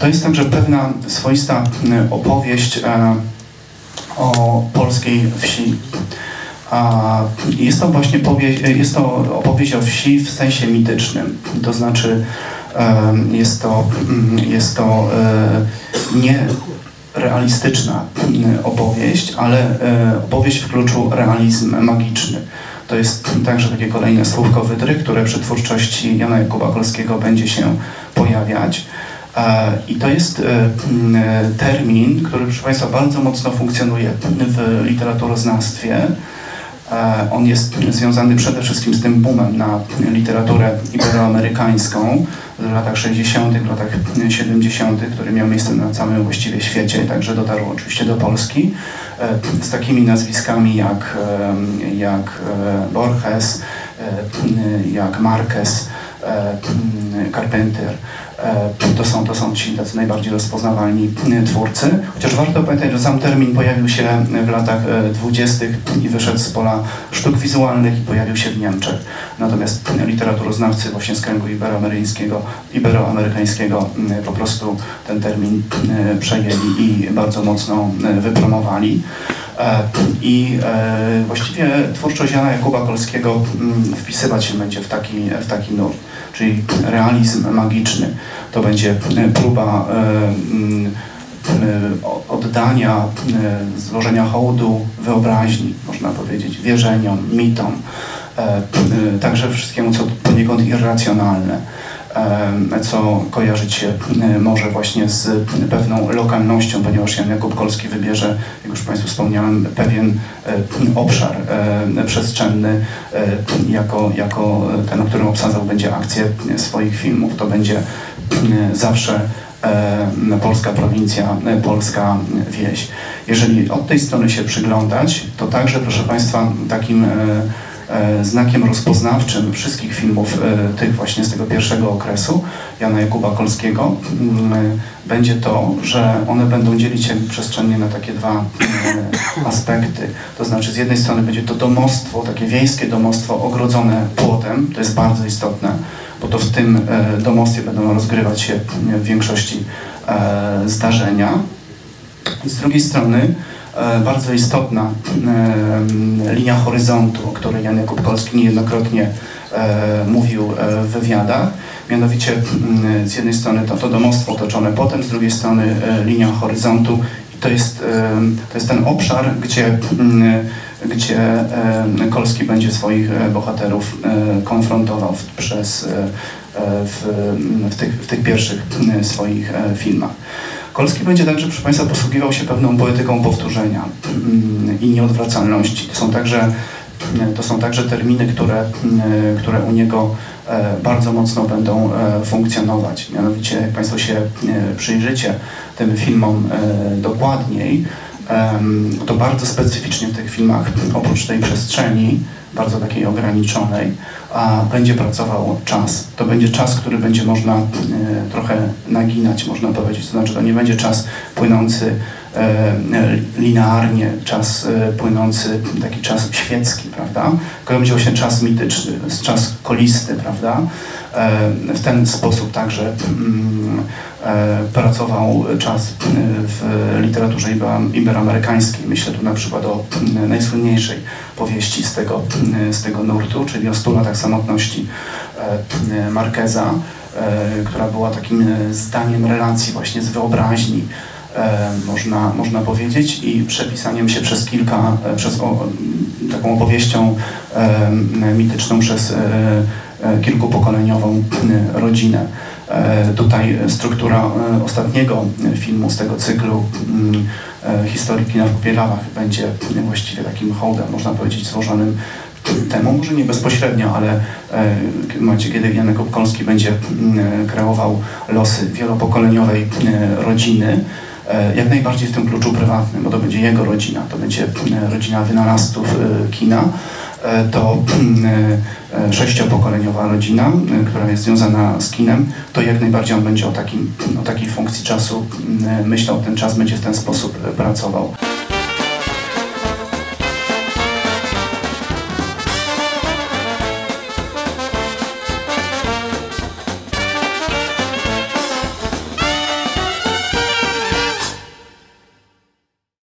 To jest także pewna swoista opowieść o polskiej wsi. Jest to właśnie opowieść o wsi w sensie mitycznym, to znaczy jest to nie realistyczna opowieść, ale opowieść w kluczu realizm magiczny. To jest także takie kolejne słówko wydry, które przy twórczości Jana Jakuba Kolskiego będzie się pojawiać. I to jest termin, który, proszę Państwa, bardzo mocno funkcjonuje w literaturoznawstwie. On jest związany przede wszystkim z tym boomem na literaturę iberoamerykańską w latach 60., w latach 70., który miał miejsce na całym właściwie świecie, także dotarł oczywiście do Polski, z takimi nazwiskami jak Borges, jak Marquez, Carpenter. To są ci tacy najbardziej rozpoznawalni twórcy. Chociaż warto pamiętać, że sam termin pojawił się w latach 20. i wyszedł z pola sztuk wizualnych i pojawił się w Niemczech. Natomiast literaturoznawcy właśnie z kręgu iberoamerykańskiego po prostu ten termin przejęli i bardzo mocno wypromowali. I właściwie twórczość Jana Jakuba Kolskiego wpisywać się będzie w taki nurt, czyli realizm magiczny. To będzie próba oddania, złożenia hołdu wyobraźni, można powiedzieć, wierzeniom, mitom, także wszystkiemu, co poniekąd irracjonalne, co kojarzyć się może właśnie z pewną lokalnością, ponieważ Jan Jakub Kolski wybierze, jak już Państwu wspomniałem, pewien obszar przestrzenny jako ten, którym obsadzał będzie akcję swoich filmów. To będzie zawsze polska prowincja, polska wieś. Jeżeli od tej strony się przyglądać, to także, proszę Państwa, takim znakiem rozpoznawczym wszystkich filmów tych właśnie z tego pierwszego okresu Jana Jakuba Kolskiego będzie to, że one będą dzielić się przestrzennie na takie dwa aspekty. To znaczy z jednej strony będzie to domostwo, takie wiejskie domostwo ogrodzone płotem, to jest bardzo istotne, bo to w tym domostwie będą rozgrywać się w większości zdarzenia. I z drugiej strony bardzo istotna linia horyzontu, o której Jan Jakub Kolski niejednokrotnie mówił w wywiadach. Mianowicie z jednej strony to domostwo otoczone płotem, z drugiej strony linia horyzontu. I to jest ten obszar, gdzie Kolski będzie swoich bohaterów konfrontował w tych pierwszych swoich filmach. Kolski będzie także, proszę Państwa, posługiwał się pewną poetyką powtórzenia i nieodwracalności. To są także terminy, które u niego bardzo mocno będą funkcjonować. Mianowicie, jak Państwo się przyjrzycie tym filmom dokładniej, to bardzo specyficznie w tych filmach, oprócz tej przestrzeni, bardzo takiej ograniczonej, będzie pracował czas. To będzie czas, który będzie można trochę naginać, można powiedzieć. To znaczy, to nie będzie czas płynący linearnie, czas płynący, taki czas świecki, prawda? Tylko będzie właśnie czas mityczny, czas kolisty, prawda? W ten sposób także pracował czas w literaturze iberoamerykańskiej. Myślę tu na przykład o najsłynniejszej powieści z tego nurtu, czyli o 100 latach samotności Marqueza, która była takim zdaniem relacji właśnie z wyobraźni, można powiedzieć, i przepisaniem się przez taką opowieścią mityczną przez kilkupokoleniową rodzinę. Tutaj struktura ostatniego filmu z tego cyklu Historii kina w Popierawach będzie właściwie takim hołdem, można powiedzieć, złożonym temu, może nie bezpośrednio, ale w momencie, kiedy Jan Jakub Kolski będzie kreował losy wielopokoleniowej rodziny, jak najbardziej w tym kluczu prywatnym, bo to będzie jego rodzina, to będzie rodzina wynalazców kina, to sześciopokoleniowa rodzina, która jest związana z kinem, to jak najbardziej on będzie o takiej funkcji czasu myślał, ten czas będzie w ten sposób pracował.